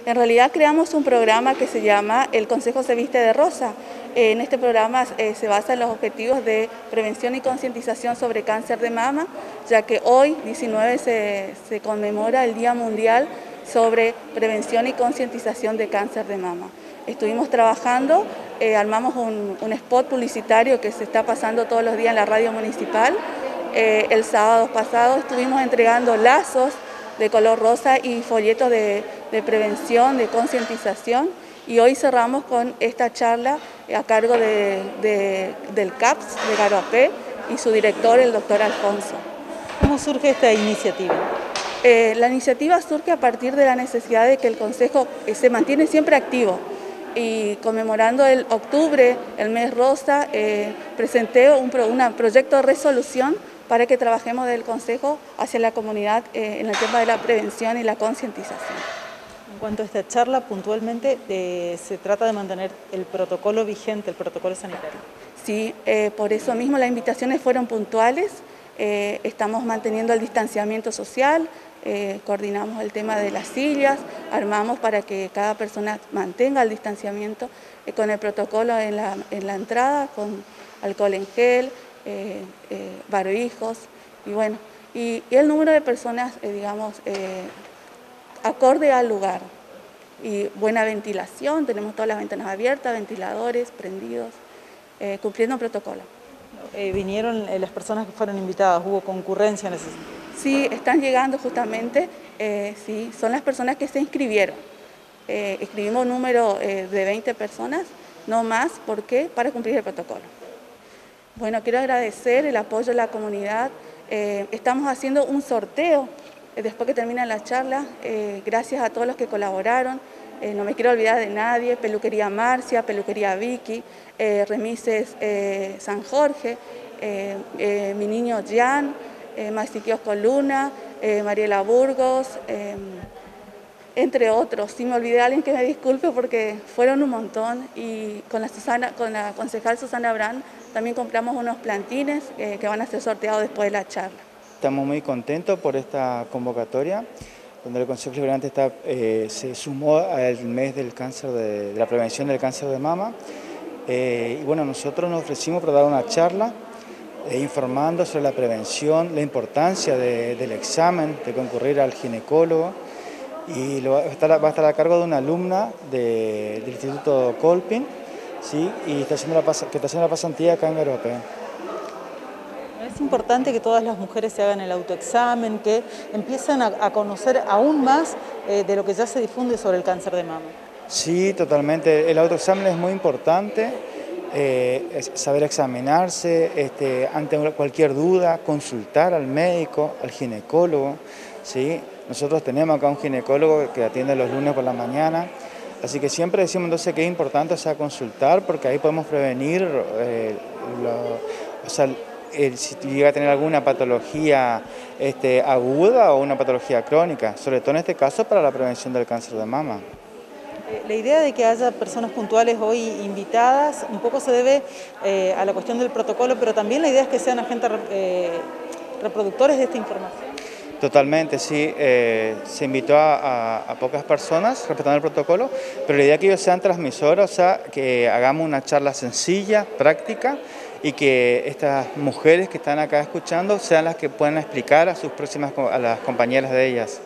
En realidad creamos un programa que se llama El Consejo se viste de rosa. En este programa se basa en los objetivos de prevención y concientización sobre cáncer de mama, ya que hoy, 19, se conmemora el Día Mundial sobre prevención y concientización de cáncer de mama. Estuvimos trabajando, armamos un spot publicitario que se está pasando todos los días en la radio municipal. El sábado pasado estuvimos entregando lazos de color rosa y folletos de prevención, de concientización, y hoy cerramos con esta charla a cargo del CAPS de Garoapé y su director, el doctor Alfonso. ¿Cómo surge esta iniciativa? La iniciativa surge a partir de la necesidad de que el Consejo se mantiene siempre activo, y conmemorando el octubre, el mes rosa, presenté un proyecto de resolución para que trabajemos del Consejo hacia la comunidad en el tema de la prevención y la concientización. En cuanto a esta charla, puntualmente se trata de mantener el protocolo vigente, el protocolo sanitario. Sí, por eso mismo las invitaciones fueron puntuales. Estamos manteniendo el distanciamiento social, coordinamos el tema de las sillas, armamos para que cada persona mantenga el distanciamiento con el protocolo en la entrada, con alcohol en gel, barbijos, y bueno, y el número de personas, digamos, acorde al lugar, y buena ventilación, tenemos todas las ventanas abiertas, ventiladores prendidos, cumpliendo el protocolo. ¿Vinieron las personas que fueron invitadas? ¿Hubo concurrencia en ese sentido? Sí, están llegando justamente, sí, son las personas que se inscribieron. Escribimos un número de 20 personas, no más, ¿por qué? Para cumplir el protocolo. Bueno, quiero agradecer el apoyo de la comunidad. Estamos haciendo un sorteo después que termina la charla, gracias a todos los que colaboraron. No me quiero olvidar de nadie: Peluquería Marcia, Peluquería Vicky, Remises San Jorge, Mi Niño Jan, Maxi Kiosco Luna, Mariela Burgos, entre otros. Si me olvidé de alguien, que me disculpe, porque fueron un montón, y con la concejal Susana Brand también compramos unos plantines que van a ser sorteados después de la charla. Estamos muy contentos por esta convocatoria, donde el Consejo Liberante se sumó al mes del cáncer de la prevención del cáncer de mama. Y bueno, nosotros nos ofrecimos para dar una charla informando sobre la prevención, la importancia del examen, de concurrir al ginecólogo, y va a estar a cargo de una alumna del Instituto Colpin, ¿sí? Y está haciendo la pasantía acá en Garoapé. Es importante que todas las mujeres se hagan el autoexamen, que empiecen a conocer aún más de lo que ya se difunde sobre el cáncer de mama. Sí, totalmente. El autoexamen es muy importante, saber examinarse, ante cualquier duda, consultar al médico, al ginecólogo, ¿sí? Nosotros tenemos acá un ginecólogo que atiende los lunes por la mañana, así que siempre decimos entonces que es importante, o sea, consultar, porque ahí podemos prevenir si llega a tener alguna patología aguda o una patología crónica, sobre todo en este caso para la prevención del cáncer de mama. La idea de que haya personas puntuales hoy invitadas un poco se debe a la cuestión del protocolo, pero también la idea es que sean agentes reproductores de esta información. Totalmente, sí. Se invitó a pocas personas respetando el protocolo, pero la idea es que ellos sean transmisores, o sea, que hagamos una charla sencilla, práctica, y que estas mujeres que están acá escuchando sean las que puedan explicar a las compañeras de ellas.